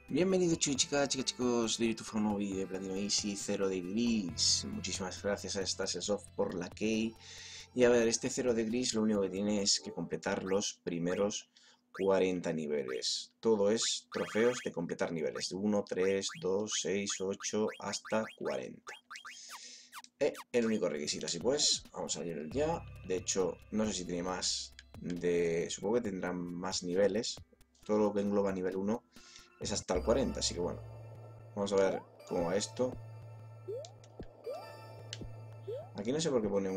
Bienvenidos chicas, chicos de YouTube for un nuevo vídeo de Platino Easy 0 de Gris. Muchísimas gracias a Stassoft por la key. Y a ver, este 0 de Gris lo único que tiene es que completar los primeros 40 niveles. Todo es trofeos de completar niveles, de 1, 3, 2, 6, 8 hasta 40. El único requisito, así pues, vamos a ir ya. De hecho, no sé si tiene más supongo que tendrán más niveles. Todo lo que engloba nivel 1 es hasta el 40, así que bueno, vamos a ver cómo va esto. Aquí no sé por qué pone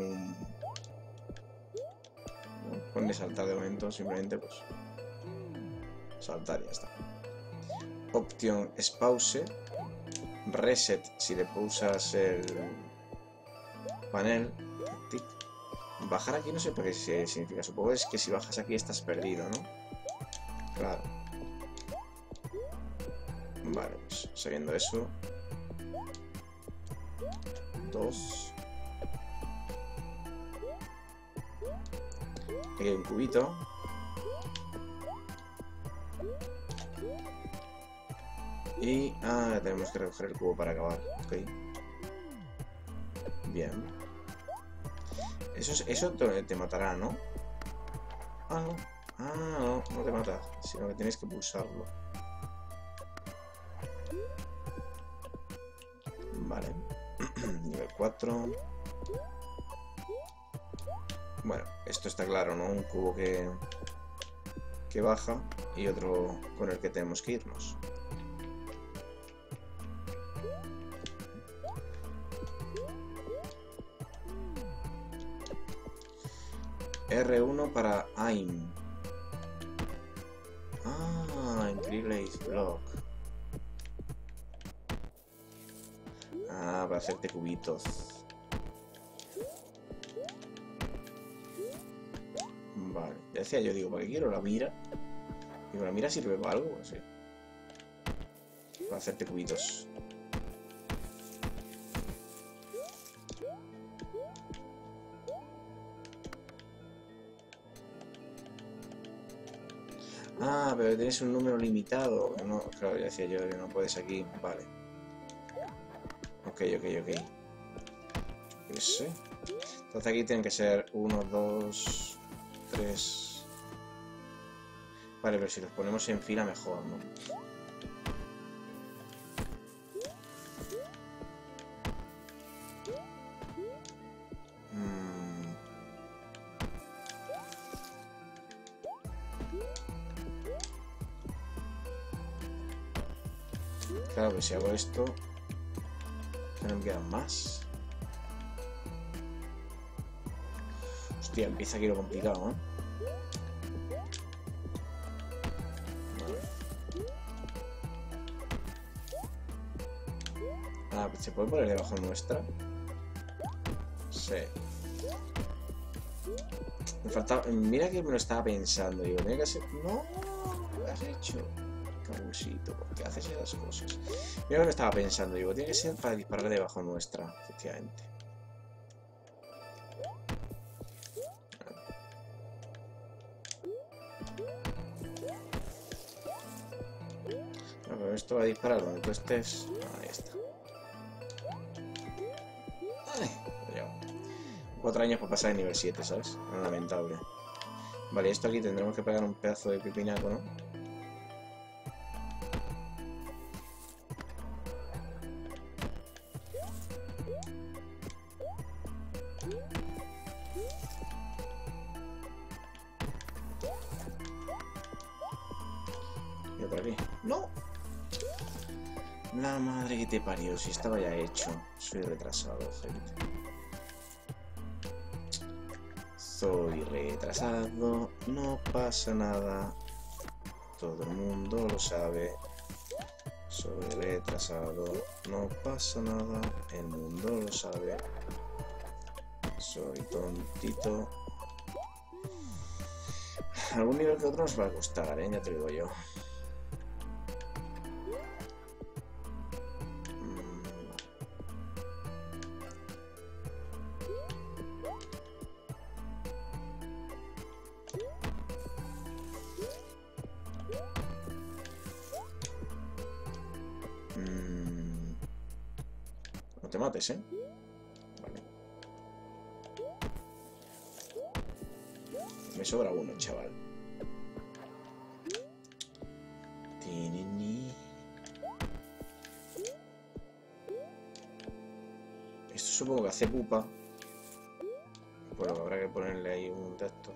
pone saltar de momento, simplemente pues saltar y ya está. Opción es pause, reset si le pulsas el panel, tic. Bajar aquí no sé por qué significa, supongo es que si bajas aquí estás perdido, ¿no? Claro. Vale, pues sabiendo eso. 2. Aquí hay un cubito. Y tenemos que recoger el cubo para acabar. Ok. Bien. Eso te matará, ¿no? Ah, no. Ah, no te mata, sino que tienes que pulsarlo. Vale. Nivel 4. Bueno, esto está claro, ¿no? Un cubo que baja y otro con el que tenemos que irnos. R1 para aim. Increíble block. Para hacerte cubitos. Vale, ya decía yo, digo, ¿para qué quiero la mira? Digo, ¿la mira sirve para algo? Sí. Para hacerte cubitos. Pero tienes un número limitado. No, claro, ya decía yo que no puedes aquí. Vale. Ok. Yo sé. Entonces aquí tienen que ser 1, 2, 3. Vale, pero si los ponemos en fila mejor, ¿no? Claro, que si hago esto, no me quedan más. Hostia, empieza aquí lo complicado, ¿eh? Vale. ¿Se puede poner debajo nuestra? Sí. Me faltaba... Mira que me lo estaba pensando. Digo, tiene que ser... No, lo has hecho. Cabusito, ¿por qué haces esas cosas? Mira que me estaba pensando. Digo, tiene que ser para disparar debajo nuestra, efectivamente. No, pero esto va a disparar donde tú estés. Ahí está. Ay, 4 años para pasar de nivel 7, ¿sabes? Lamentable. Vale, esto aquí tendremos que pegar un pedazo de pepinaco, ¿no? Y otra aquí. ¡No! La madre que te parió, si estaba ya hecho. Soy retrasado, gente. Soy retrasado, no pasa nada. Todo el mundo lo sabe. Soy retrasado, no pasa nada. El mundo lo sabe. Soy tontito. Algún nivel que otro nos va a costar, ya te digo yo. No te mates, ¿eh? Vale. Me sobra uno, chaval. Esto supongo que hace pupa. Pues habrá que ponerle ahí un texto.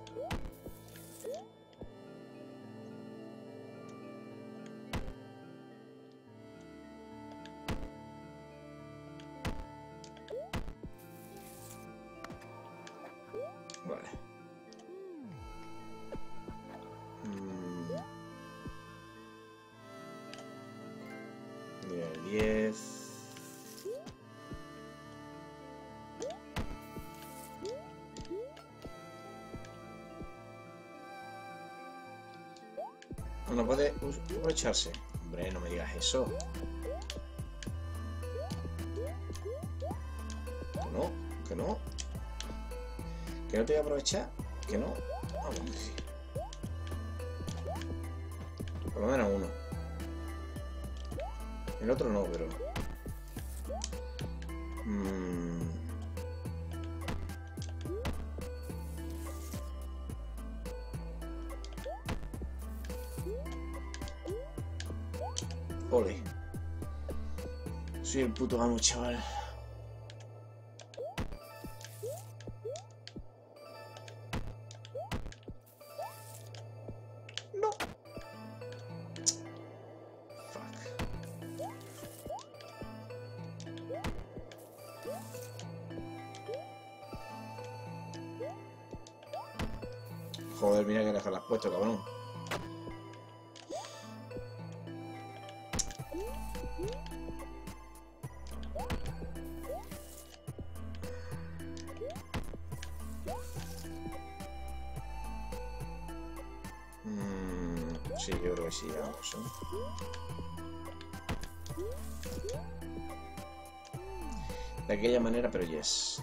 Vale. Nivel 10. No puede aprovecharse. Hombre, no me digas eso. Que no, que no. Que no te voy a aprovechar. Que no. Vamos, que sí. Por lo menos uno. El otro no, pero... Ole. Soy el puto amo, chaval. No. Fuck. Joder, mira que dejar las puesto, cabrón. Sí, yo creo que sí, vamos, ¿eh? De aquella manera, pero yes.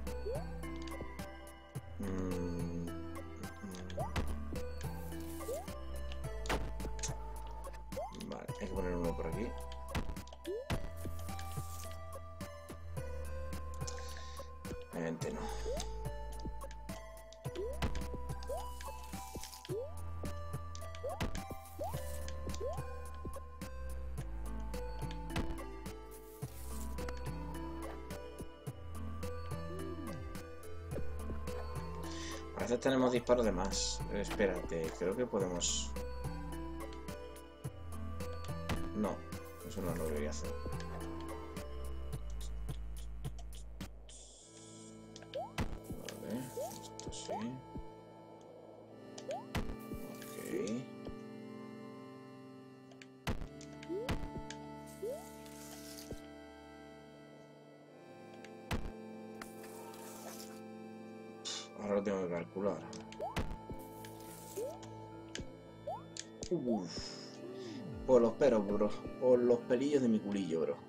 Vale, hay que poner uno por aquí. Obviamente no. A veces tenemos disparos de más. Pero espérate, creo que podemos... No, eso no lo debería hacer. Vale, esto sí. Ok. Ahora lo tengo que calcular. Por los pelos, bro. Por los pelillos de mi culillo, bro.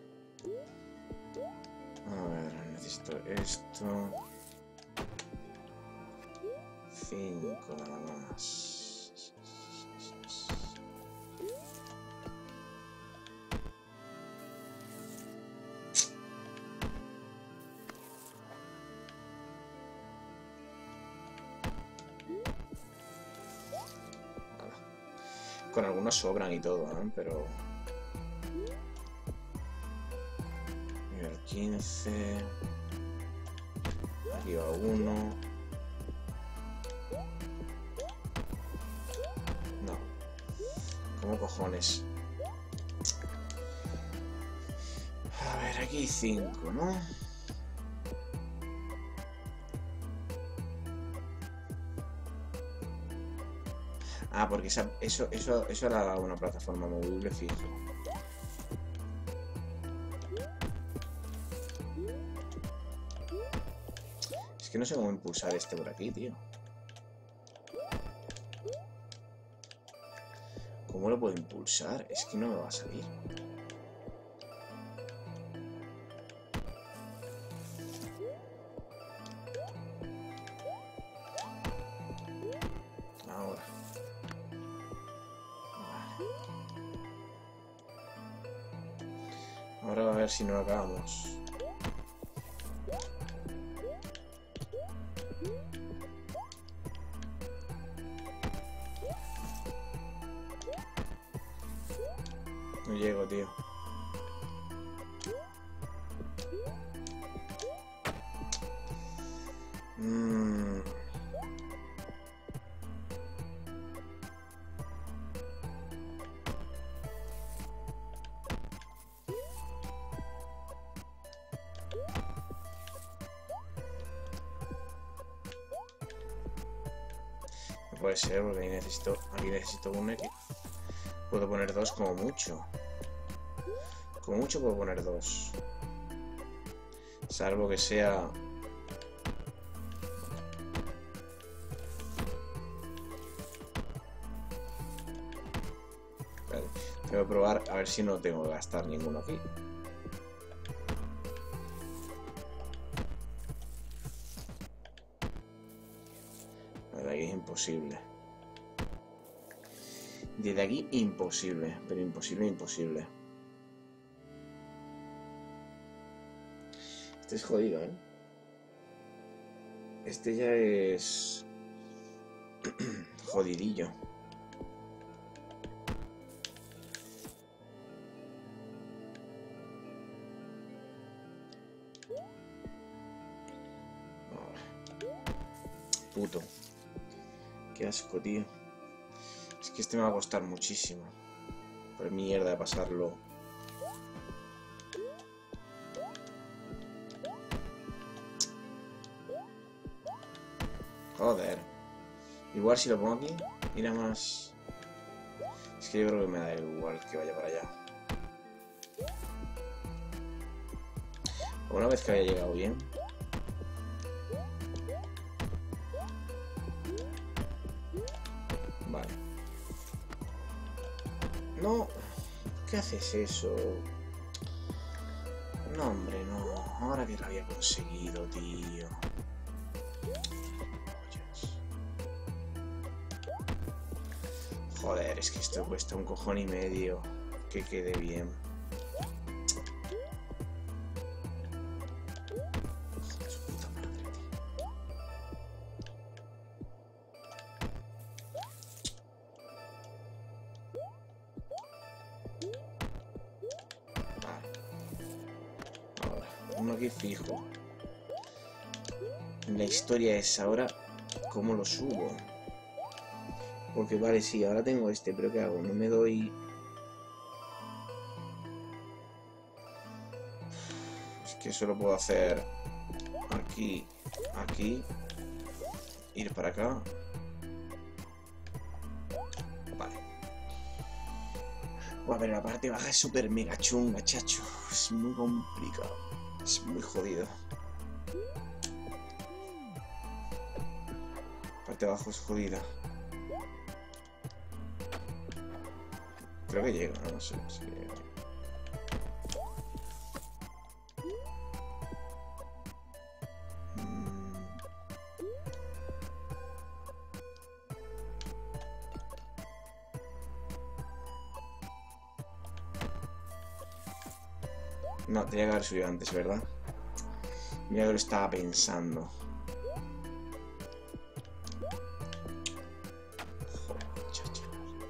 A ver, necesito esto. 5 nada más. Con algunos sobran y todo, ¿eh? Pero... Nivel 15... Aquí va uno... No. ¿Cómo cojones? A ver, aquí hay 5, ¿no? Ah, porque eso era una plataforma movible fijo. Es que no sé cómo impulsar este por aquí, tío. ¿Cómo lo puedo impulsar? Es que no me va a salir. Ahora. Ahora a ver si no lo acabamos. No llego, tío. No puede ser, porque aquí necesito un X. Puedo poner dos como mucho. Como mucho puedo poner dos. Salvo que sea... Vale. Tengo que probar a ver si no tengo que gastar ninguno aquí. Desde aquí es imposible. Desde aquí imposible. Pero imposible, imposible. Este es jodido, ¿eh? Este ya es... jodidillo. Puto. Qué asco, tío. Es que este me va a costar muchísimo. Por mierda de pasarlo. Joder. Igual si lo pongo aquí, irá más... Es que yo creo que me da igual que vaya para allá. Una vez que haya llegado bien. Vale. No. ¿Qué haces eso? No, hombre, no. Ahora que lo había conseguido, tío. Joder, es que esto cuesta un cojón y medio. Que quede bien. Joder, su puta madre, tío. Vale. Ahora, uno aquí fijo. La historia es ahora cómo lo subo. Porque vale, sí, ahora tengo este, pero ¿qué hago? No me doy... Es que eso lo puedo hacer aquí, aquí, ir para acá. Vale. Buah, pero la parte baja es súper mega chunga, chacho. Es muy complicado. Es muy jodido. La parte de abajo es jodida. Creo que llega, no sé si llega. No, tenía que haber subido antes, ¿verdad? Mira que lo estaba pensando. Joder, chacho.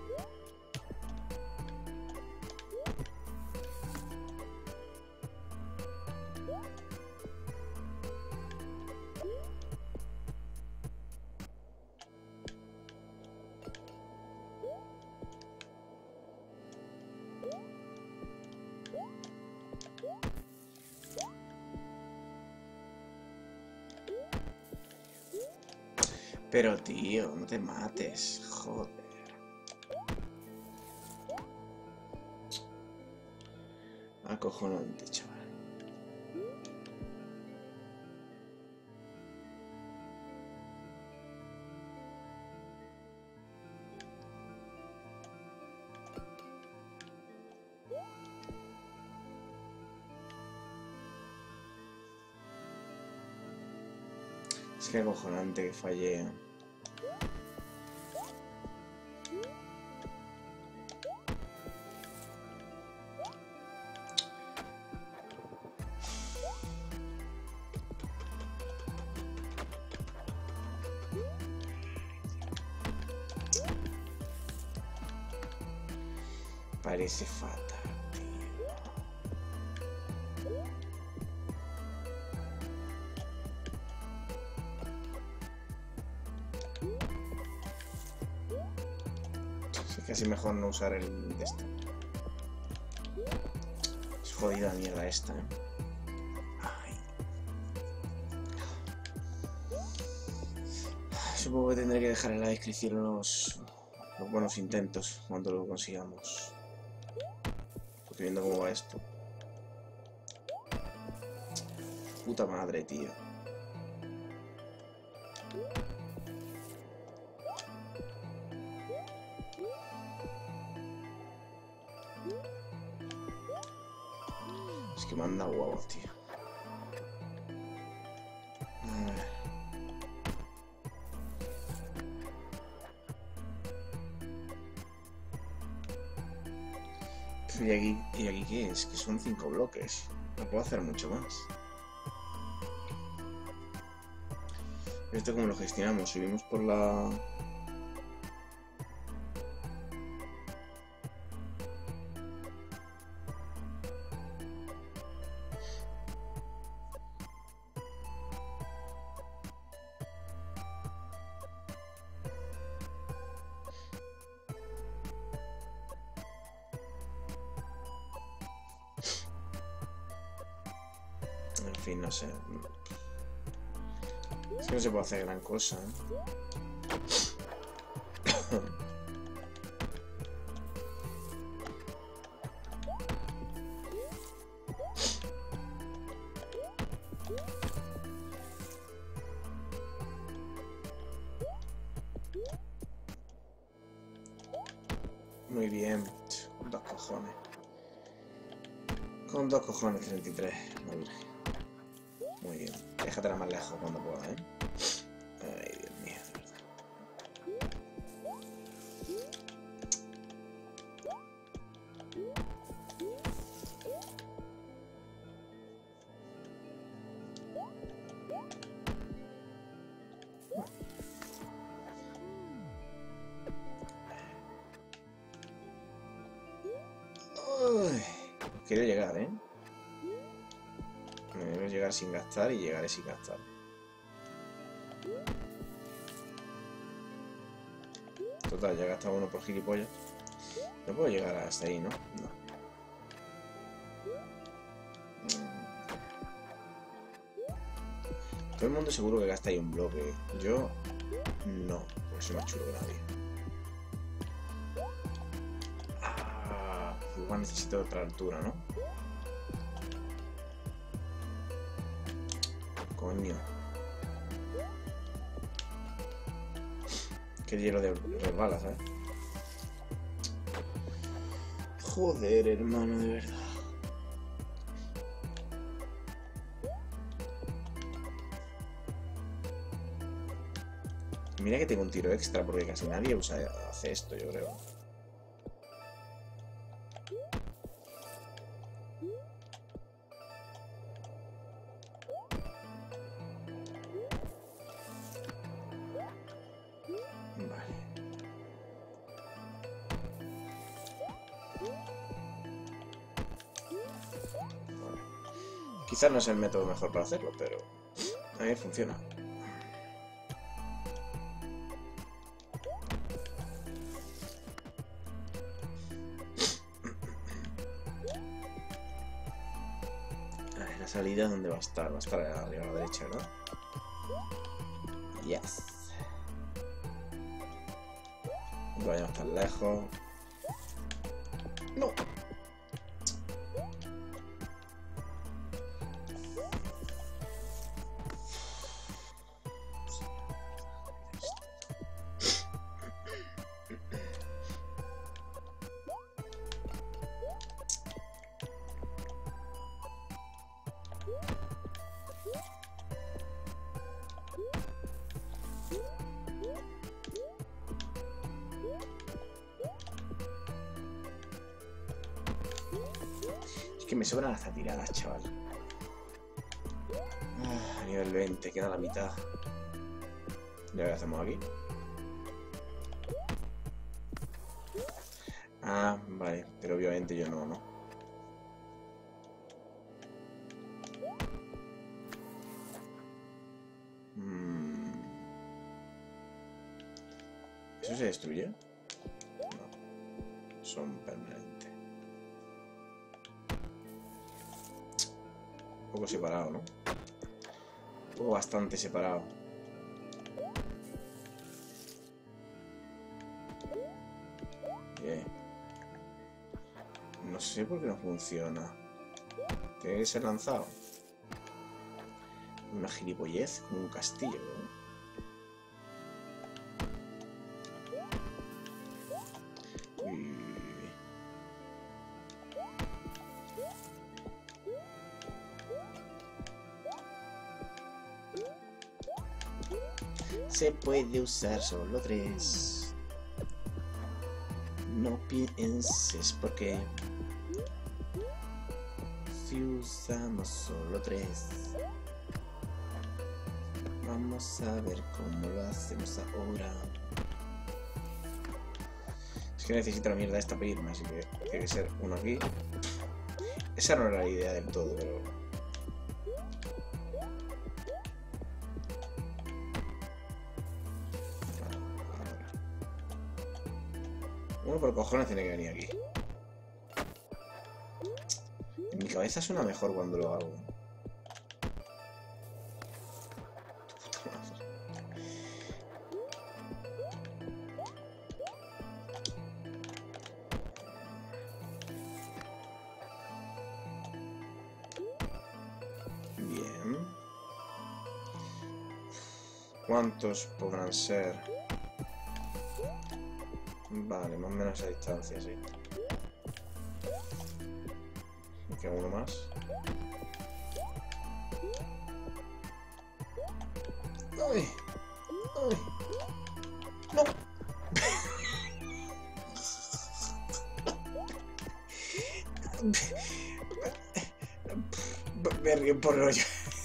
Pero tío, no te mates, joder. Acojonante, chaval. Es que acojonante que fallé. parece fatal, tío. Es casi mejor no usar el de esto. Es jodida mierda esta, ¿eh? Ay. Supongo que tendré que dejar en la descripción los buenos intentos cuando lo consigamos. Porque viendo cómo va esto. Puta madre, tío. Es que manda huevos, tío. ¿Y aquí qué es? Que son 5 bloques. No puedo hacer mucho más. ¿Esto cómo lo gestionamos? Subimos por la... En fin, no sé. Es que no se puede hacer gran cosa, ¿eh? Muy bien. Con 2 cojones. Con 2 cojones 33. Hombre. Muy bien. Déjatela más lejos cuando pueda, ¿eh? Ay, Dios mío, de verdad. Uy, quiero llegar, ¿eh? Quiero llegar sin gastar y llegaré sin gastar. Total, ya he gastado uno por gilipollas. No puedo llegar hasta ahí, ¿no? No. Todo el mundo seguro que gasta ahí un bloque. Yo no, porque soy más chulo que nadie. Igual necesito otra altura, ¿no? Coño. Qué hielo de resbala, ¿sabes? Joder, hermano, de verdad. Mira que tengo un tiro extra porque casi nadie hace esto, yo creo. Quizás no es el método mejor para hacerlo, pero a mí funciona. La salida, ¿dónde va a estar? Va a estar arriba a la derecha, ¿no? Yes. No vayamos tan lejos. No. Que me sobran hasta tiradas, chaval. Nivel 20, queda la mitad. Ya, ¿qué hacemos aquí? Ah, vale, pero obviamente yo no, ¿no? ¿Eso se destruye? No, son permanentes. Un poco separado, ¿no? Un poco bastante separado. Bien. No sé por qué no funciona. Tiene que ser lanzado. Una gilipollez como un castillo, ¿no? Se puede usar solo 3. No pienses por qué. Si usamos solo 3. Vamos a ver cómo lo hacemos ahora. Es que necesito la mierda esta para irme, así que tiene que ser uno aquí. Esa no era la idea del todo, pero... Uno por cojones tiene que venir aquí. En mi cabeza suena mejor cuando lo hago. Bien. ¿Cuántos podrán ser? Vale, más o menos a distancia, sí. Me queda uno más. ¡Ay! ¡Ay! ¡No! Me río por rollo.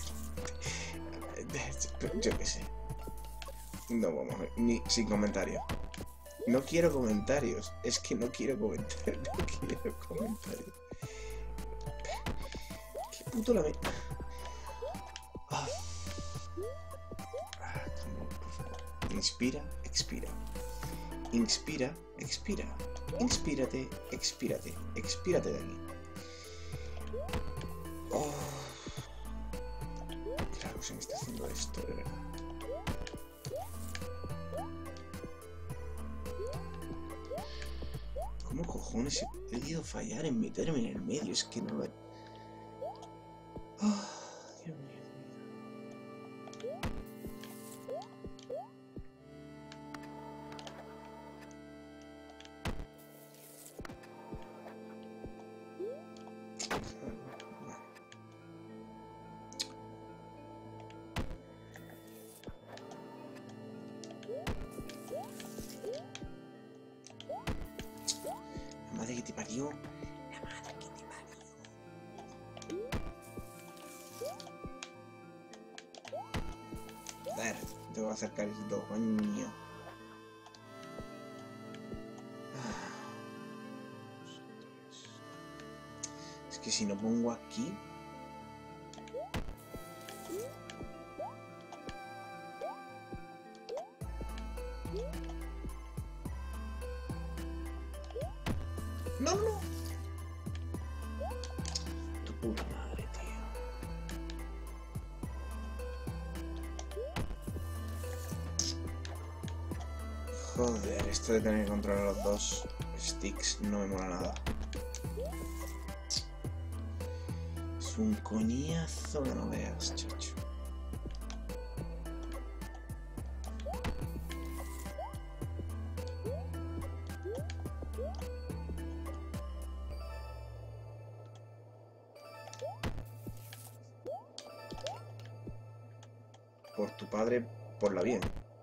Yo qué sé. No vamos, ni sin comentario. No quiero comentarios. Es que no quiero comentarios. No quiero comentarios. Qué puto la me... Inspira, expira. Inspira, expira. Inspírate, expírate. Expírate de aquí. Oh. Claro, se me está haciendo esto, de verdad. ¿Cómo cojones he podido fallar en meterme en el medio? Es que no... Oh, Dios mío. La madre que te parió. La madre que te parió. Joder, tengo que acercar esto, coño. Es que si no pongo aquí... ¡No, no! Tu puta madre, tío. Joder, esto de tener que controlar los dos sticks no me mola nada. Es un coñazo que no veas, chacho. Por tu padre, por la bien.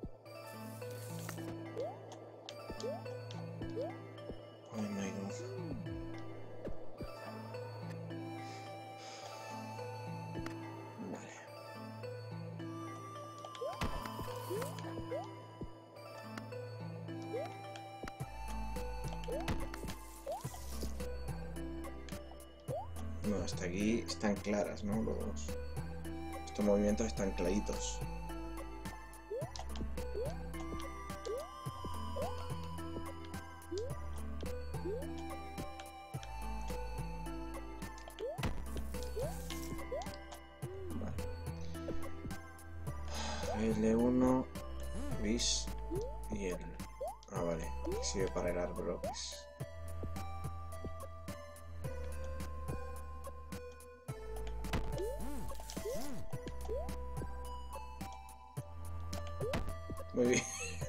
Oh my god. Vale. No, hasta aquí están claras, ¿no? Estos movimientos están claritos. Vale. L1, bis y el... Ah, vale. Sirve para helar bloques. Muy bien.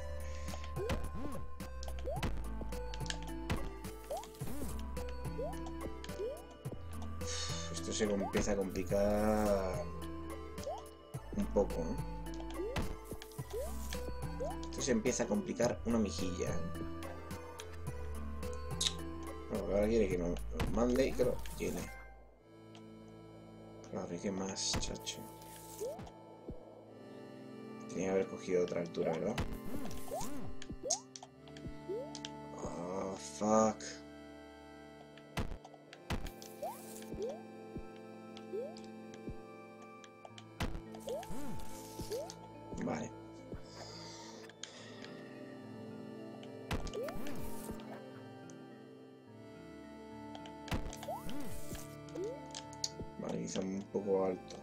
Esto se empieza a complicar un poco, ¿no? Esto se empieza a complicar una mejilla. Bueno, ahora quiere que nos mande y que lo llene. Claro, ¿qué más, chacho? Tenía que haber cogido otra altura, ¿verdad? Oh, fuck. Vale. Vale, quizá un poco alto.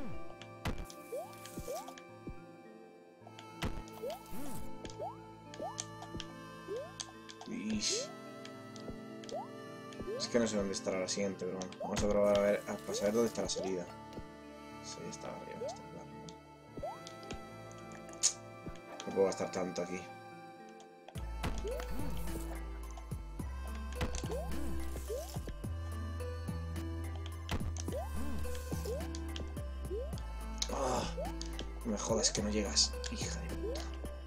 Es que no sé dónde estará la siguiente, pero bueno, vamos a probar a ver, para saber dónde está la salida. Sí, está arriba, está claro. No puedo gastar tanto aquí. Oh, no me jodas que no llegas, hija de puta.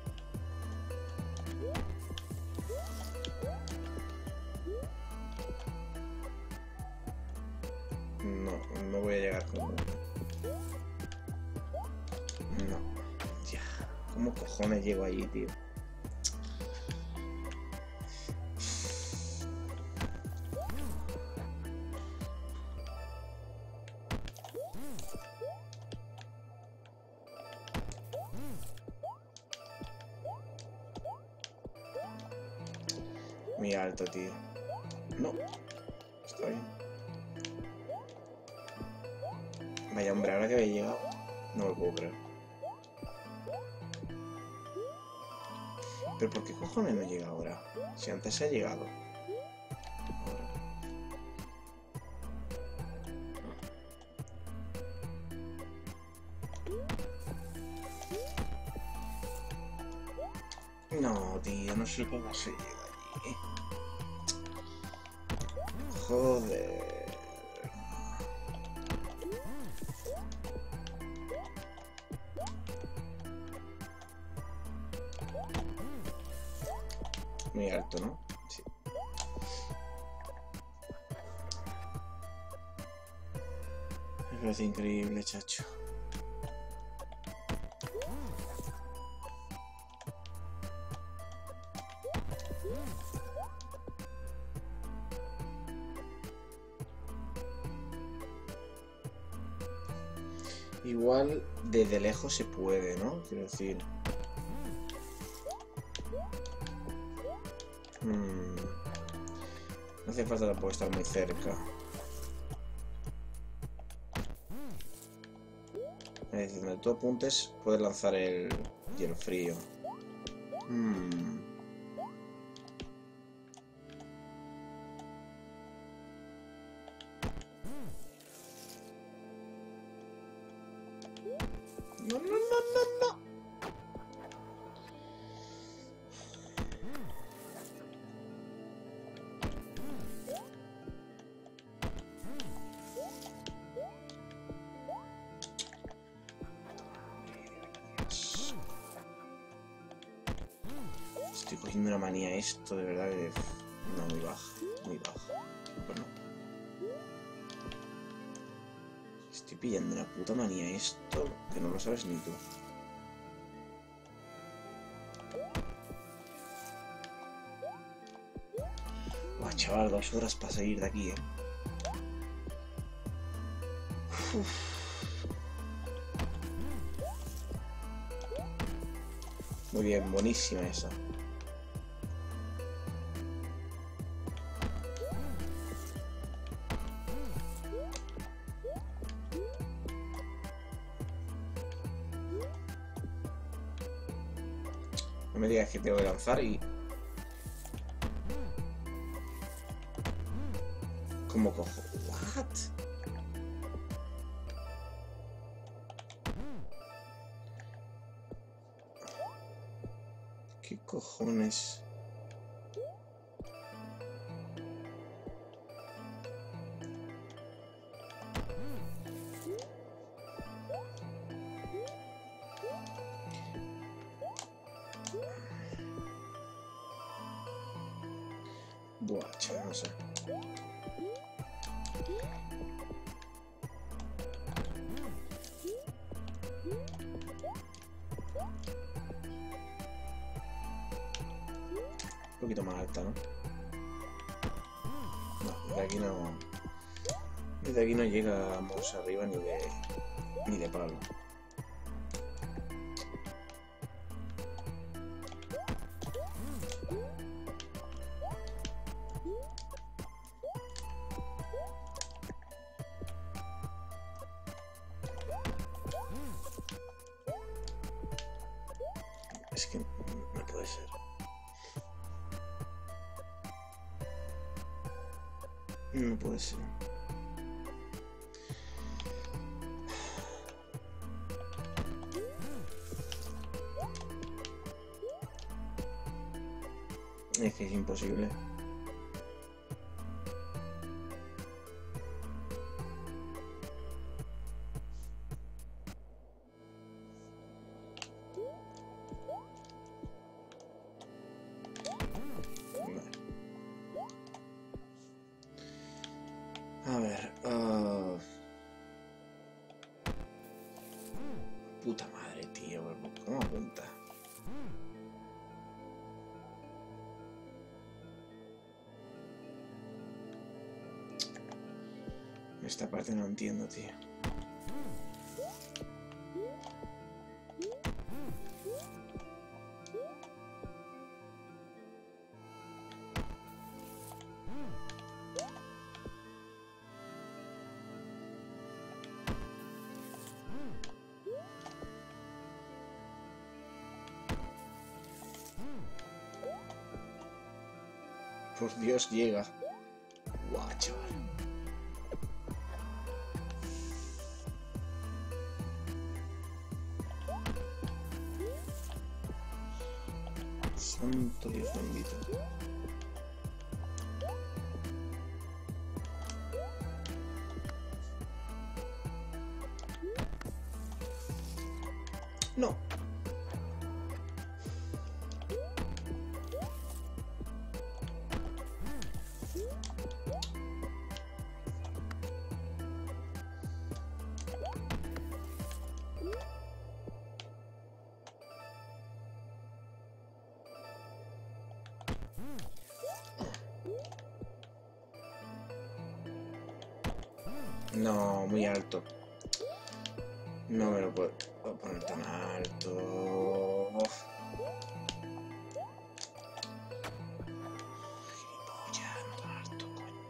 No voy a llegar como... No, ya. ¿Cómo cojones llego allí, tío? Muy alto, tío. No. Está bien. Vaya, hombre, ahora que había llegado, no lo puedo creer. ¿Pero por qué cojones no llega ahora? Si antes se ha llegado. Ahora. No, tío, no sé cómo se llega allí. Joder. Muy alto, ¿no? Sí. Me parece increíble, chacho. Igual desde lejos se puede, ¿no? Quiero decir... No hace falta tampoco estar muy cerca. Es decir, donde tú apuntes, puedes lanzar el hielo frío. No, no, no, no, no. Estoy cogiendo una manía a esto, de verdad que... No, muy baja, muy baja. Bueno. Estoy pillando una puta manía a esto, que no lo sabes ni tú. Buah, chaval, 2 horas para salir de aquí, Uf. Muy bien, buenísima esa. No me digas que tengo que lanzar y... ¿Cómo cojo? ¿What? ¿Qué cojones? Buah, chaval, no sé. Un poquito más alta, ¿no? No, desde aquí no... Desde aquí no llegamos arriba ni de palo. Es que no puede ser. No puede ser. Es que es imposible. A ver, puta madre, tío, ¿cómo apunta? Esta parte no entiendo, tío. Por Dios, llega. Guau, chaval. Santo Dios bendito. No. No, muy alto. No me lo puedo poner tan alto. Gilipollas, no tan alto, coño.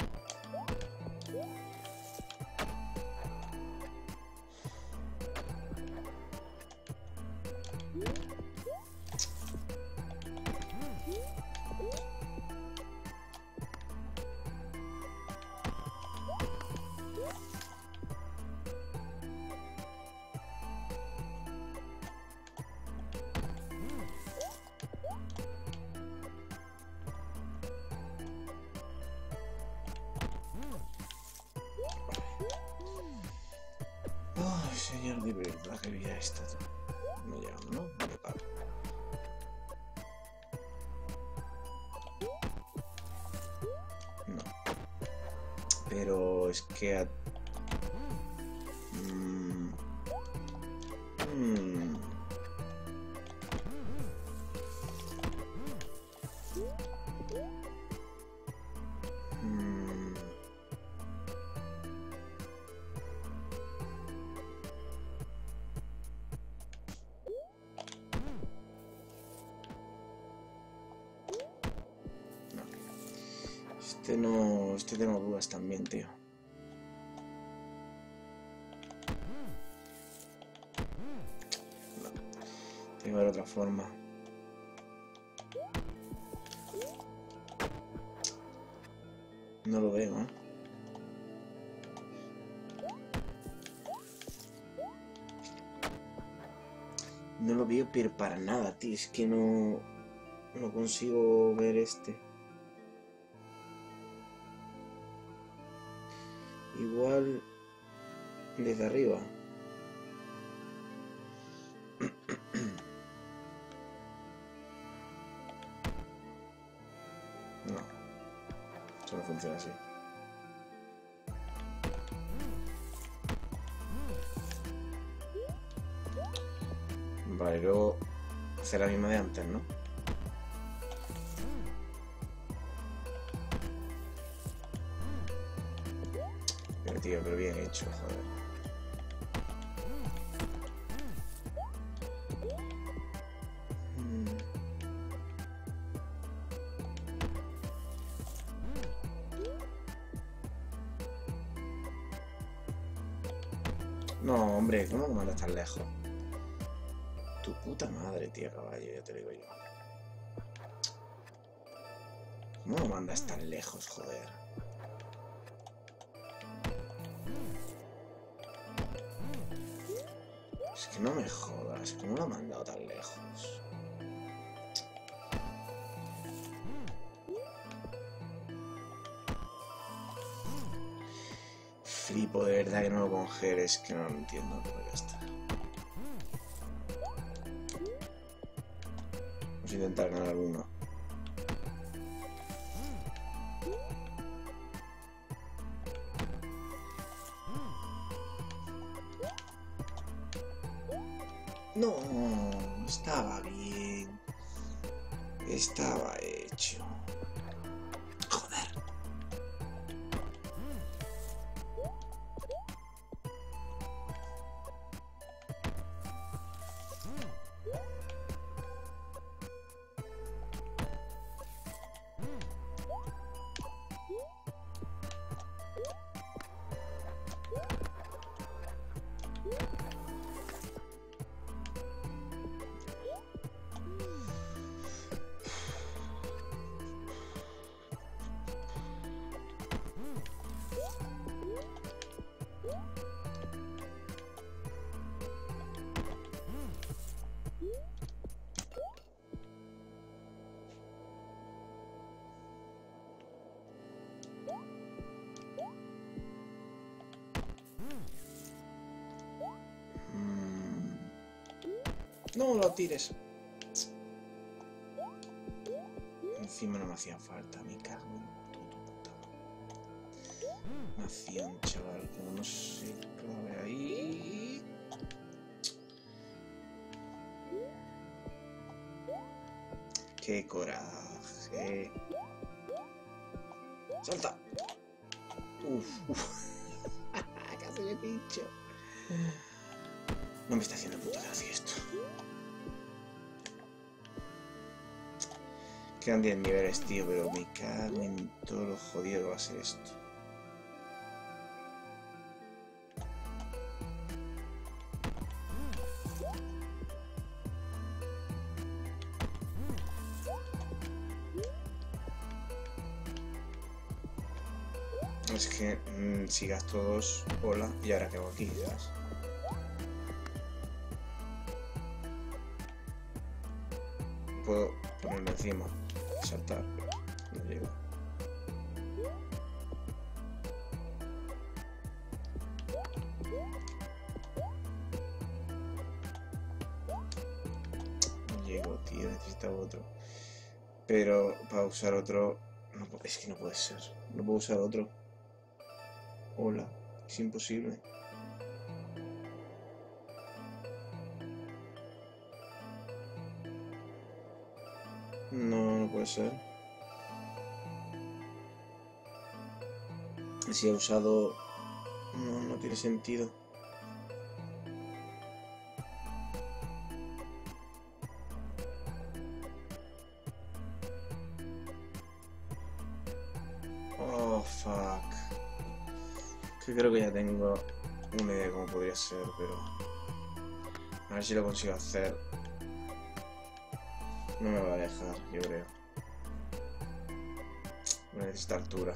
Ay, señor, de verdad que vida esta. No llega, ¿no? Me paro. No. Pero es que... Este tengo dudas también, tío. No, tiene que haber otra forma. No lo veo, ¿eh? No lo veo, pero para nada, tío. Es que no consigo ver este. Igual desde arriba. No, eso no funciona así. Vale, luego hacer la misma de antes, ¿no? Pero tío, pero bien hecho, joder. No, hombre, ¿cómo me mandas tan lejos? Tu puta madre, tía caballo, ya te lo digo yo. ¿Cómo me mandas tan lejos, joder? Es que no me jodas, ¿cómo lo ha mandado tan lejos? Flipo, de verdad que no lo congeles, que no lo entiendo, pero ya está. Vamos a intentar ganar uno. No, estaba bien. Estaba hecho. Joder. No lo tires. Encima no me hacía falta, me cago en tu puta. Nación, chaval, como no sé clave ahí. Qué coraje. ¡Salta! Uf. Casi me pincho. No me está haciendo puta gracia esto. Quedan 10 niveles, tío, pero me cago en todo lo jodido que va a ser esto. Es que si gasto 2, hola, y ahora quedo aquí, ¿sabes? Puedo ponerme encima y saltar, no llego. No llego, tío, necesitaba otro. Pero para usar otro, no, es que no puede ser. No puedo usar otro. Hola, es imposible. No, no puede ser. Si he usado... No tiene sentido. fuck. Que creo que ya tengo una idea de cómo podría ser, pero... A ver si lo consigo hacer. No me va a dejar, yo creo. Necesita altura.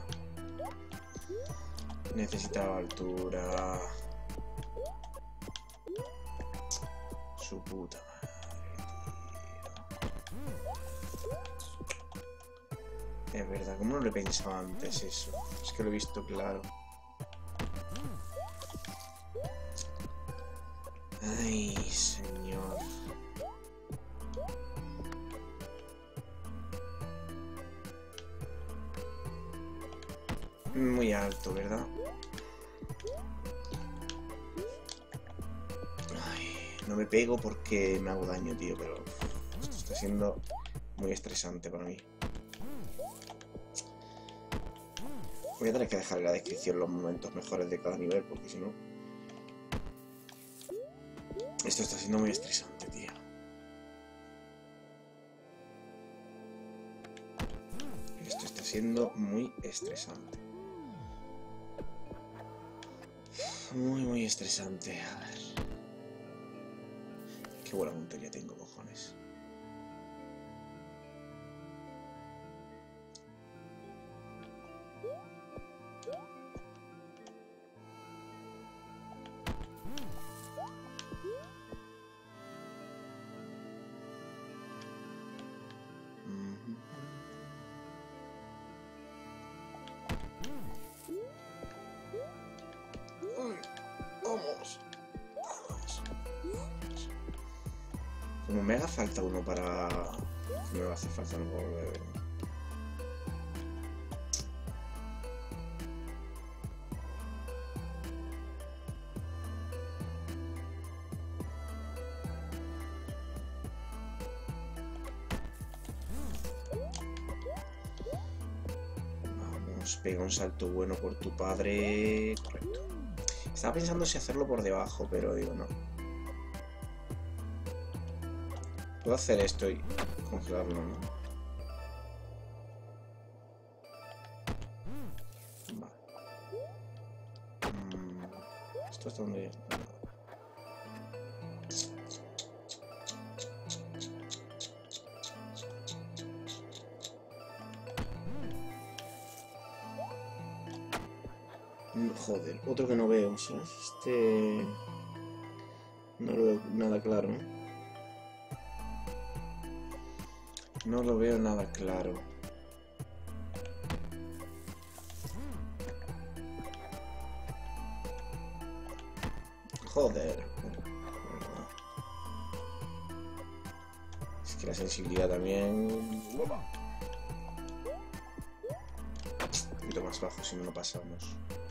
Necesitaba altura. Su puta madre. Es verdad, ¿cómo no lo he pensado antes eso? Es que lo he visto claro. Ay, señor. Muy alto, ¿verdad? Ay, no me pego porque me hago daño, tío, pero esto está siendo muy estresante para mí. Voy a tener que dejar en la descripción los momentos mejores de cada nivel, porque si no... Esto está siendo muy estresante, tío. Esto está siendo muy estresante. Muy estresante. A ver. Qué buena puntería tengo, cojones. Vamos. Como me haga falta uno para... Me va a hacer falta uno por... Vamos, pega un salto bueno por tu padre. Correcto. Estaba pensando si hacerlo por debajo, pero digo no. Puedo hacer esto y congelarlo, ¿no? Vale. Esto está donde... Joder, otro que no veo, ¿sabes? Este... No lo veo nada claro, ¿no? No lo veo nada claro. Joder. Es que la sensibilidad también... Un poquito más bajo si no lo pasamos.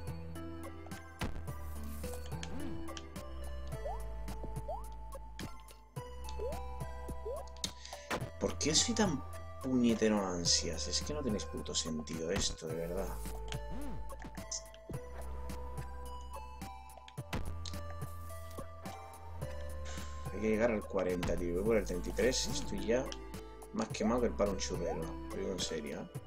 ¿Por qué soy tan puñetero ansias? Es que no tenéis puto sentido esto, de verdad. Hay que llegar al 40, tío. Voy por el 33 y estoy ya más quemado que el palo un churrero. Te digo en serio, ¿eh?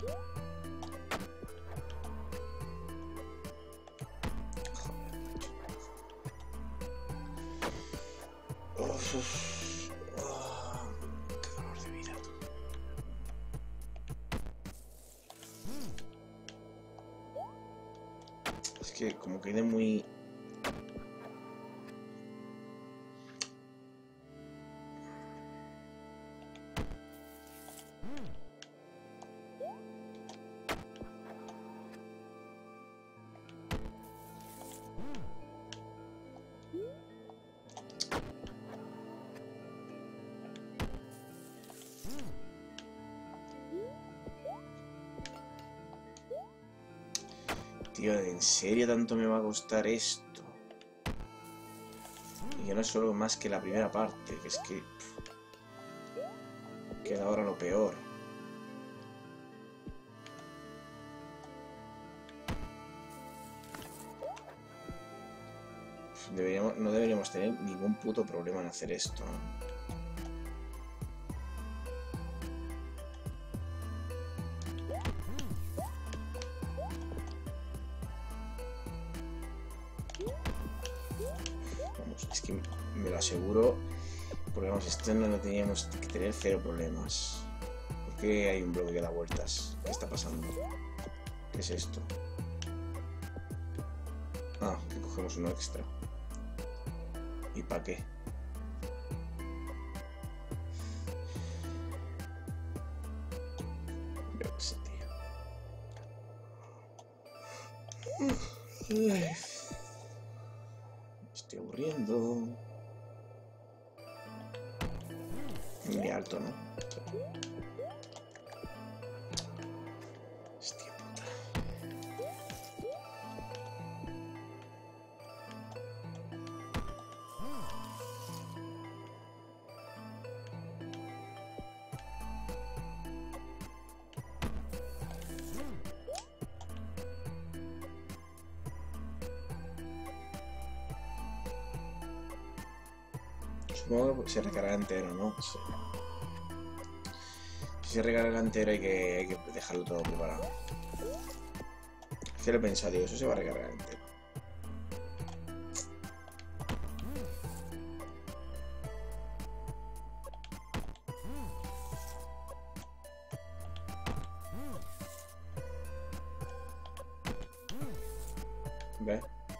Es que como quedé muy... Tío, ¿en serio tanto me va a costar esto? Y ya no es solo más que la primera parte, que es que... queda ahora lo peor. No deberíamos tener ningún puto problema en hacer esto, ¿no? vamos, es que me lo aseguro, porque vamos, esto no lo teníamos que tener cero problemas. ¿Por qué hay un bloque que da vueltas? ¿Qué está pasando? ¿Qué es esto? Ah, que cogemos uno extra. ¿Y para qué? Yo qué sé, tío. Me estoy aburriendo. Muy alto, ¿no? Hostia puta. Supongo que se recarga entero, ¿no? Sí. Si se recarga entero hay que dejarlo todo preparado. ¿Qué lo he pensado? Digo, eso se va a recargar entero. ¿Ves?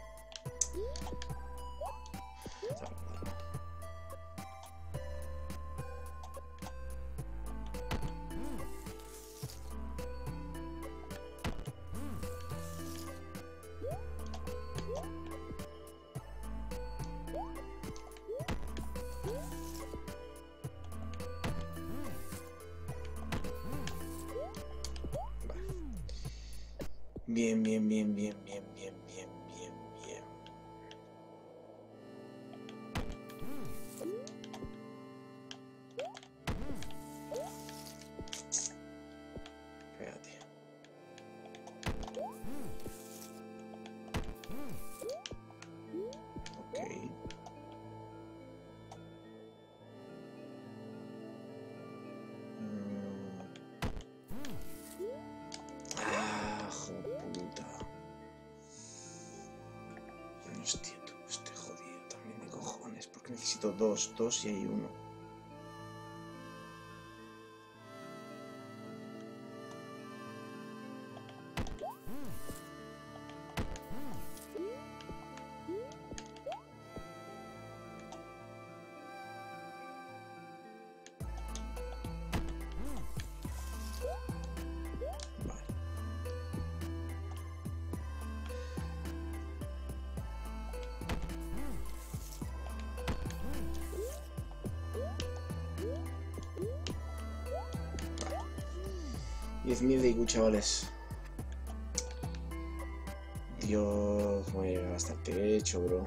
Bien, bien, bien, bien, bien, bien, bien, bien, bien. Espérate. Ok. Ah, joder. Hostia, tú, estoy jodido también de cojones, porque necesito dos y hay uno. Vale. Vale. 10.000 de IQ, chavales. Dios, voy a llegar hasta el techo, bro.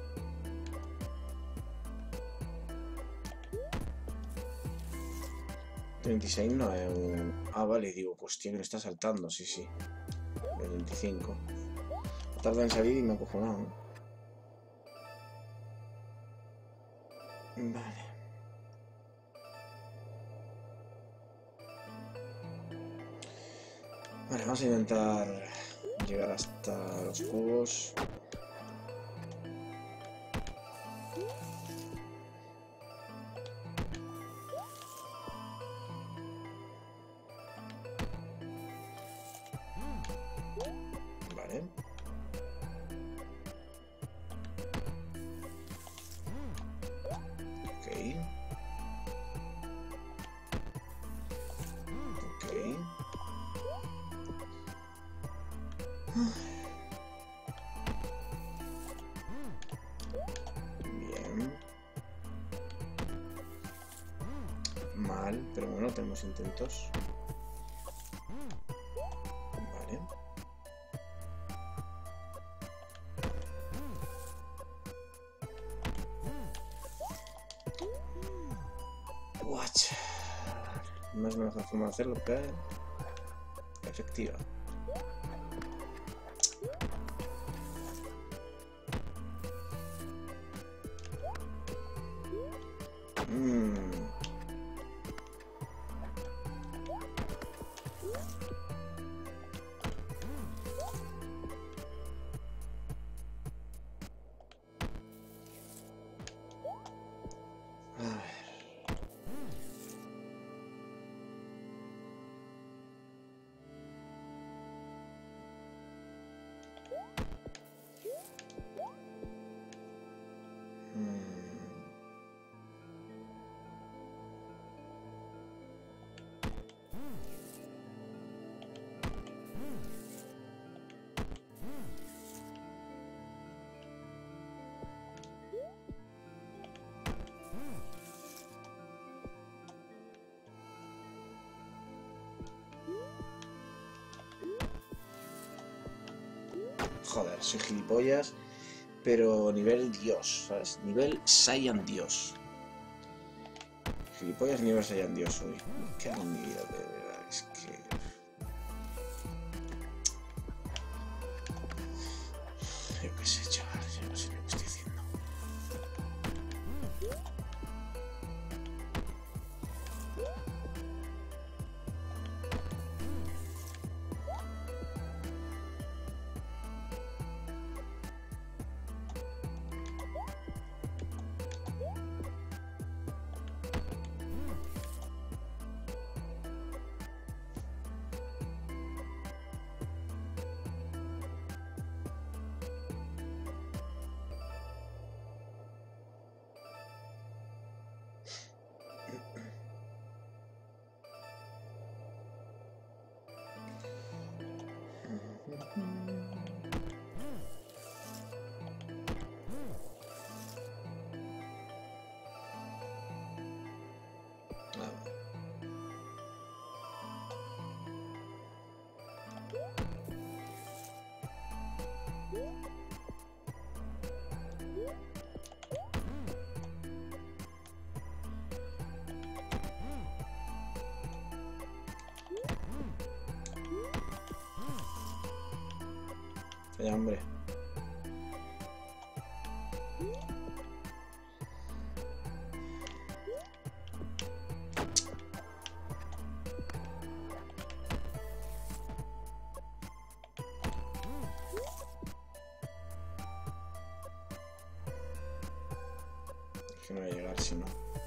¿36 no es un...? Ah, vale, digo, hostia, que no está saltando, sí, sí. El 25. Tarda en salir y me ha acojonado, ¿no? Vale. Vale, vamos a intentar llegar hasta los cubos. Vale. Ok. Ok. Bien. Mal, pero bueno, tenemos intentos. Vale. Watch. No es la mejor forma de hacerlo, pero efectiva. Joder, soy gilipollas, pero nivel Dios, ¿sabes? Nivel Saiyan Dios. Gilipollas nivel Saiyan Dios soy. Me cago en mi vida, de verdad, es que... Yo qué sé, chaval, yo no sé lo que estoy haciendo. Vaya, hombre. Que no voy a llegar si no.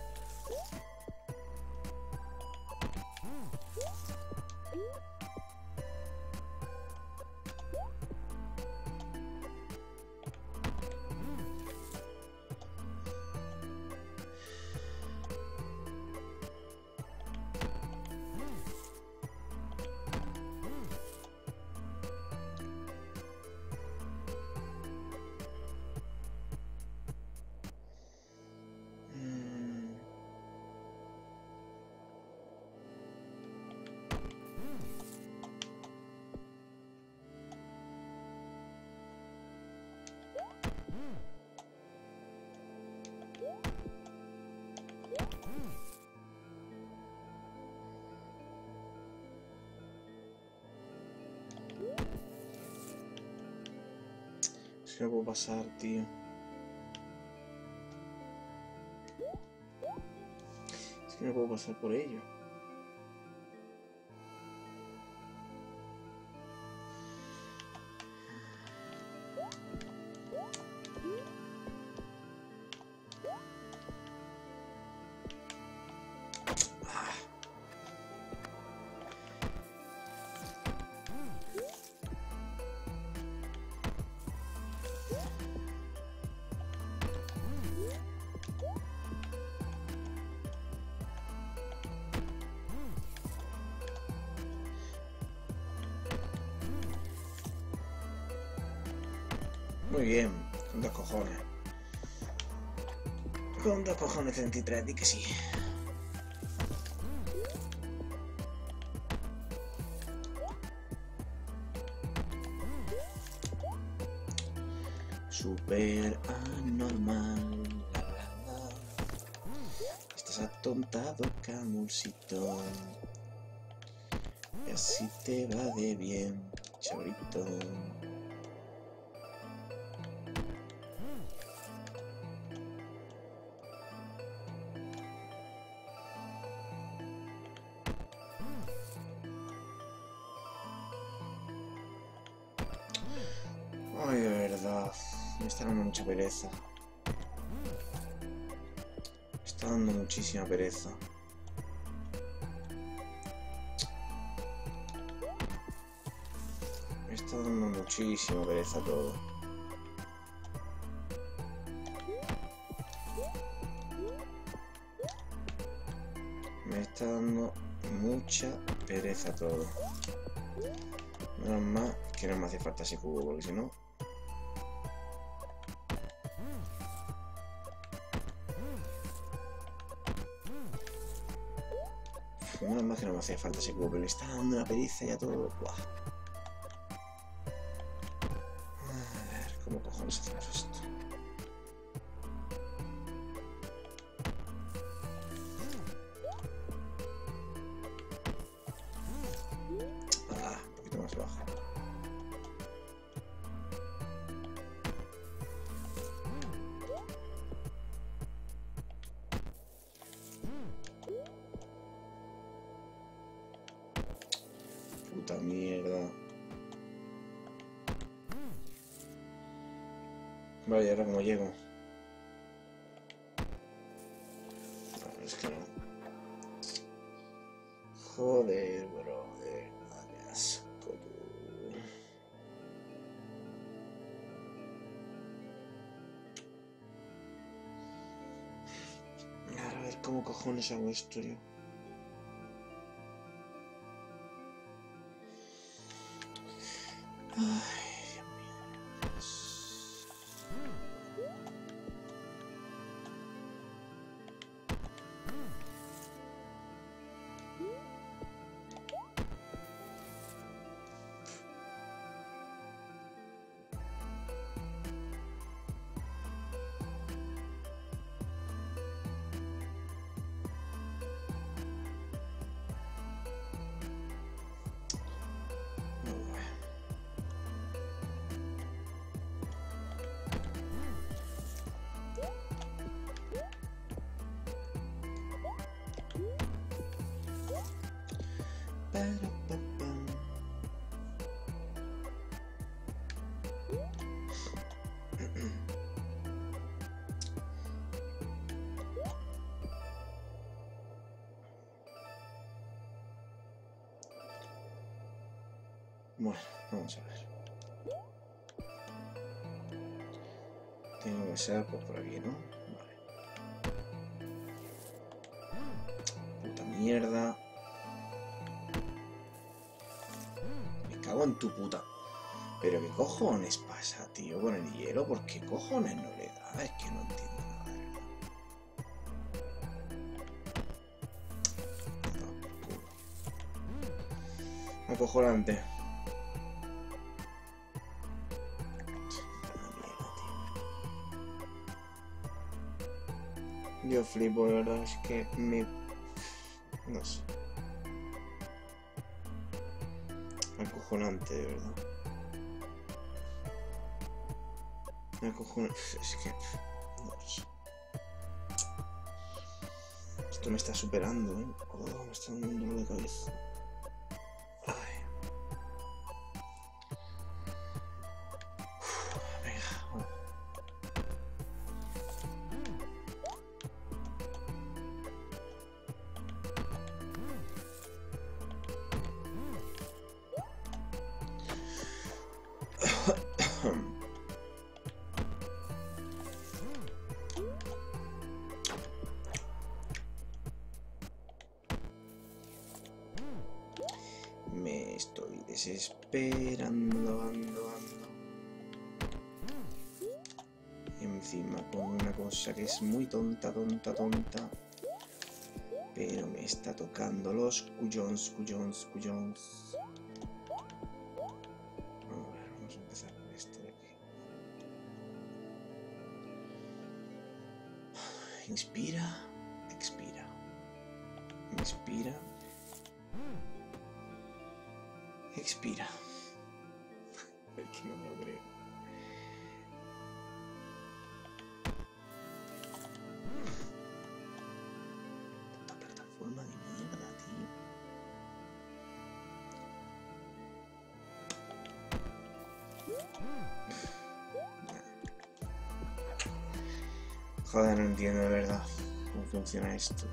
Es que no puedo pasar, tío. Es que no puedo pasar por ello. Muy bien, con dos cojones. Con dos cojones 33, di que sí. Super anormal. La, la, la. Estás atontado, Camulsito. Y así te va de bien, chavalito. Ay, de verdad, me está dando mucha pereza. Me está dando muchísima pereza. Me está dando muchísima pereza todo. Me está dando mucha pereza todo. Menos mal que no me hace falta ese cubo, porque si no... Menos mal que no me hacía falta ese cubo, pero me está dando una pereza ya todo. ¡Buah! ¿Cómo cojones hacemos esto? Ah, un poquito más bajo. Puta mierda. Vale, ¿y ahora cómo llego? No, es que no. Joder, brother. Dale asco, tú. Ahora a ver cómo cojones hago esto yo. Ay, Dios mío. Bueno, vamos a ver. Tengo que ser por aquí, ¿no? Vale. Puta mierda. Me cago en tu puta. Pero qué cojones pasa, tío, con el hielo. ¿Por qué cojones no le da? Es que no entiendo nada, de verdad. No, por culo. Acojonante. Yo flipo, de verdad, es que me... no sé. Acojonante, de verdad. Acojonante. Es que... no sé. Esto me está superando, ¿eh? Oh, me está dando un dolor de cabeza. Ay. Venga, bueno. Me estoy desesperando, ando. Encima con una cosa que es muy tonta. Pero me está tocando los cuyons. Vamos a empezar con esto de aquí. Inspira, expira. Inspira. Expira. Es que no me lo creo. Puta plataforma de mierda, tío. Joder, no entiendo de verdad cómo funciona esto.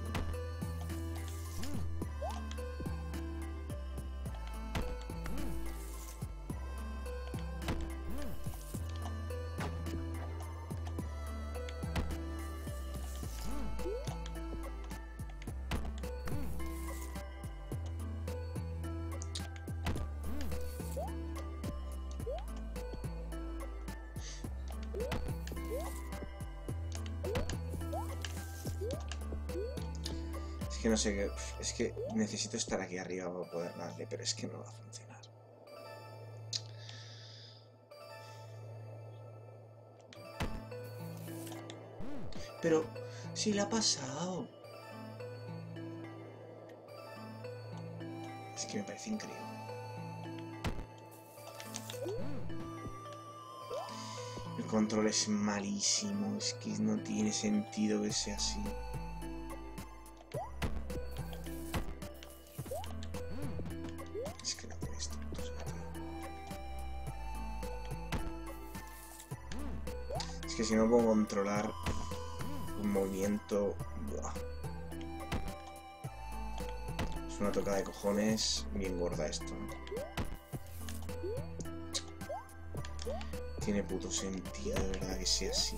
Es que no sé qué... Es que necesito estar aquí arriba para poder darle, pero es que no va a funcionar. Pero, si la ha pasado. Es que me parece increíble. El control es malísimo. Es que no tiene sentido que sea así. Es que no tiene esto. Es que si no puedo controlar un movimiento... Buah. Es una tocada de cojones bien gorda esto, ¿no? Tiene puto sentido, de verdad, que sea así.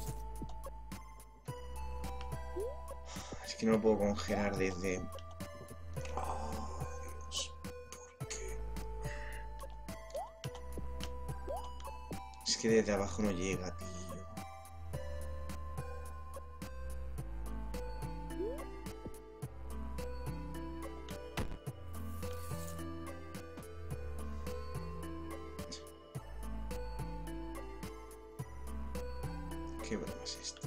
Es que no lo puedo congelar desde... Oh, Dios, ¿por qué? Es que desde abajo no llega, tío. ¿Qué broma es esta?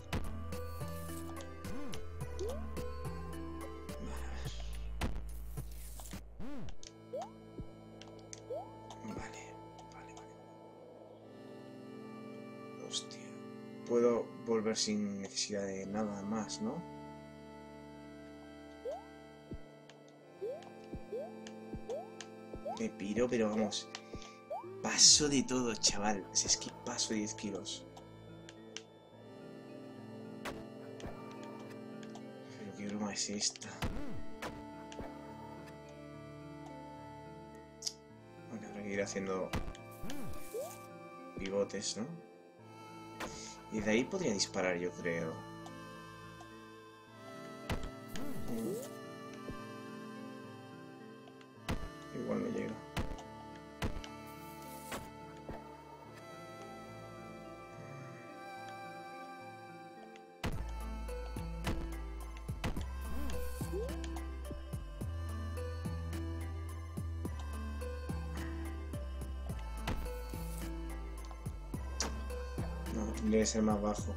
Vale. Hostia. Puedo volver sin necesidad de nada más, ¿no? Me piro, pero vamos. Paso de todo, chaval. Es que paso 10 kilos. Pero qué broma es esta. Bueno, habrá que ir haciendo pivotes, ¿no? Y de ahí podría disparar, yo creo. Igual me llega. No, debe ser más bajo.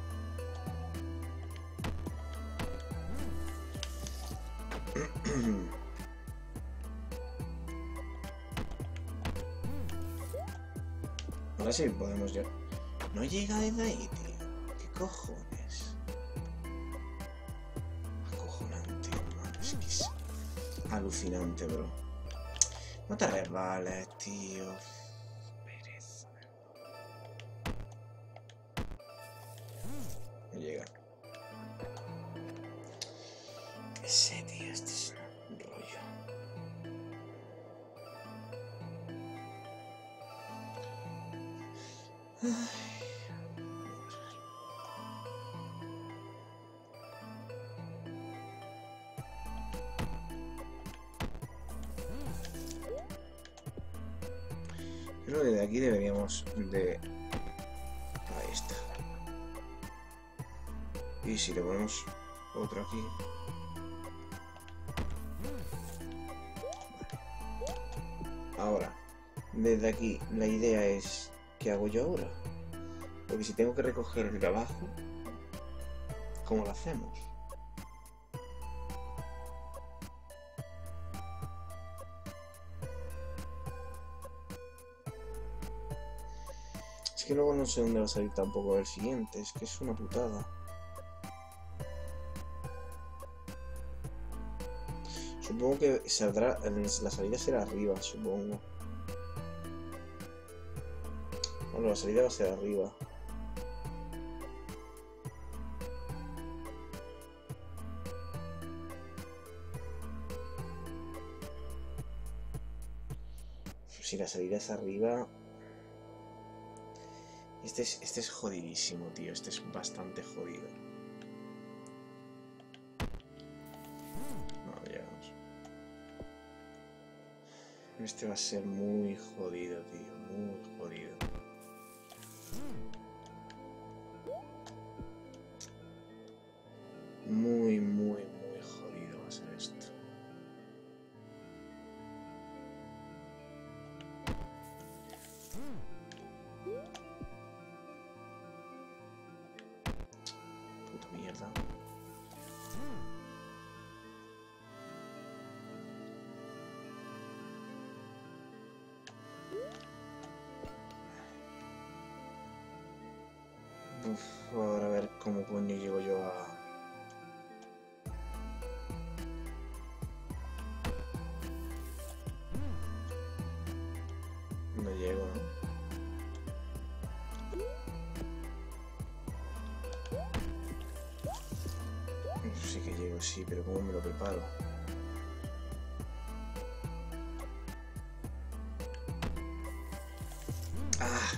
Ahora sí podemos ya. No llega desde ahí, tío. ¿Qué cojones? Acojonante, hermano. Es que es alucinante, bro. No te resbales, tío. Pereza. No llega. ¿Qué sé, tío? Este es un rollo. Creo que de aquí deberíamos de... Ahí está. Y si le ponemos otro aquí... Ahora, desde aquí, la idea es... ¿Qué hago yo ahora? Porque si tengo que recoger el de abajo, ¿cómo lo hacemos? Es que luego no sé dónde va a salir tampoco el siguiente, es que es una putada. Supongo que saldrá, la salida será arriba, supongo. Bueno, la salida va a ser arriba. Si la salida es arriba... Este es jodidísimo, tío. Este es bastante jodido. No, llegamos. Este va a ser muy jodido, tío. Muy jodido. Muy, muy, muy jodido va a ser esto. Puta mierda. Uf, ahora a ver cómo coño llego yo a... No llego, ¿no? Sí que llego, sí, pero ¿cómo me lo preparo? ¡Ah!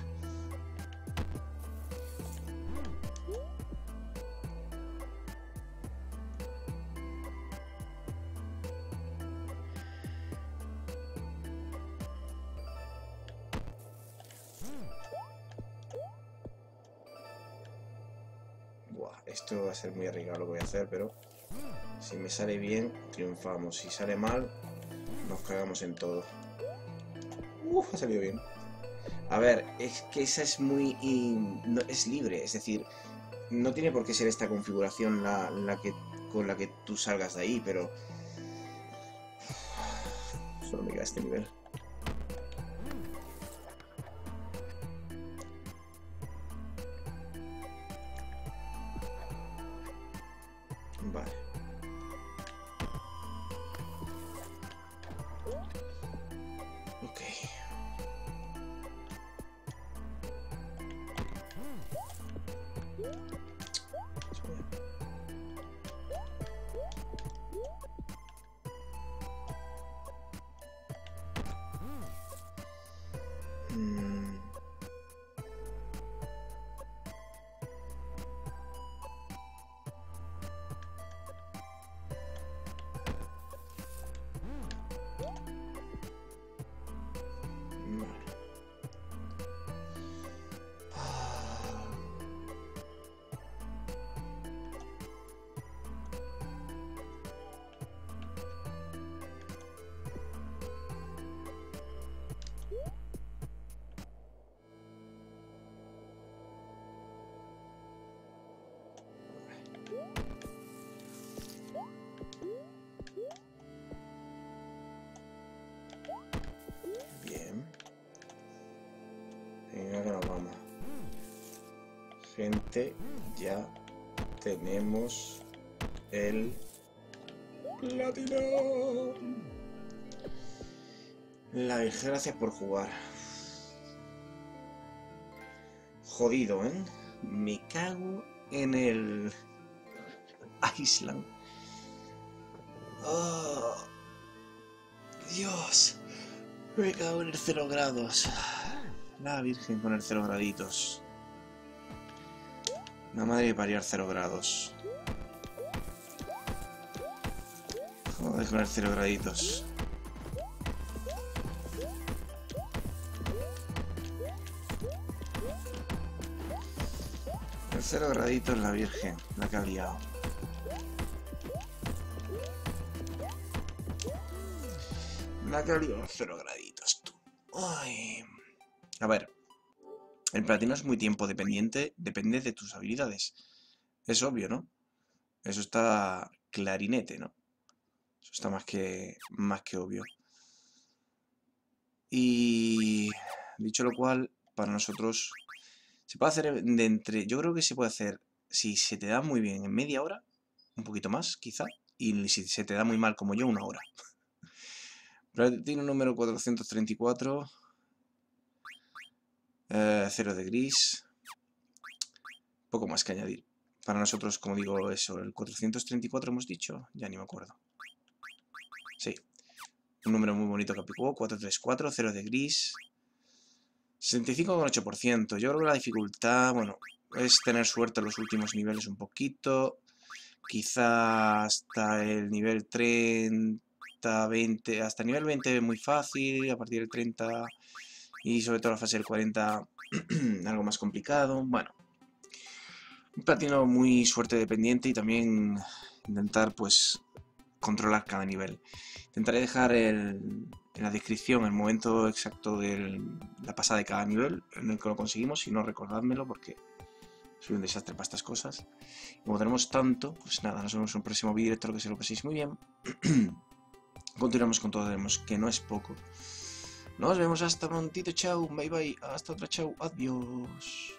Buah, esto va a ser muy arriesgado lo que voy a hacer, pero si me sale bien, triunfamos. Si sale mal, nos cagamos en todo. Ha salido bien. A ver, es que esa es muy... no, es libre, es decir, no tiene por qué ser esta configuración con la que tú salgas de ahí, pero... Solo me queda este nivel. Vale. Ok. Bien. Venga, que nos vamos. Gente, ya tenemos el platino. La Virgen, gracias por jugar. Jodido, ¿eh? Me cago en el Island. Oh, Dios. Me cago en el 0 grados. La Virgen con el 0 graditos. La madre de pariar 0 grados. Joder, con el 0 graditos. El 0 graditos, la Virgen, la que ha liado. La que ha liado 0 graditos, tú. Ay. A ver, el platino es muy tiempo dependiente, depende de tus habilidades. Es obvio, ¿no? Eso está clarinete, ¿no? Eso está más que obvio. Y dicho lo cual, para nosotros se puede hacer de entre... Yo creo que se puede hacer, si se te da muy bien, en media hora, un poquito más, quizá, y si se te da muy mal como yo, 1 hora. Platino número 434, 0 de gris, poco más que añadir. Para nosotros, como digo, eso, el 434 hemos dicho, ya ni me acuerdo. Sí, un número muy bonito que aplicó, 434, 0 de gris, 65,8%. Yo creo que la dificultad, bueno, es tener suerte en los últimos niveles un poquito. Quizá hasta el nivel 30, 20, hasta el nivel 20 muy fácil, a partir del 30 y sobre todo la fase del 40 algo más complicado. Bueno, un platino muy suerte dependiente y también intentar pues controlar cada nivel. Intentaré dejar en la descripción el momento exacto de la pasada de cada nivel en el que lo conseguimos, si no, recordádmelo porque soy un desastre para estas cosas. Y como tenemos tanto, pues nada, nos vemos en un próximo vídeo, espero que se lo paséis muy bien. Continuamos con todo, vemos que no es poco. Nos vemos hasta prontito, chao, bye bye, hasta otra, chao, adiós.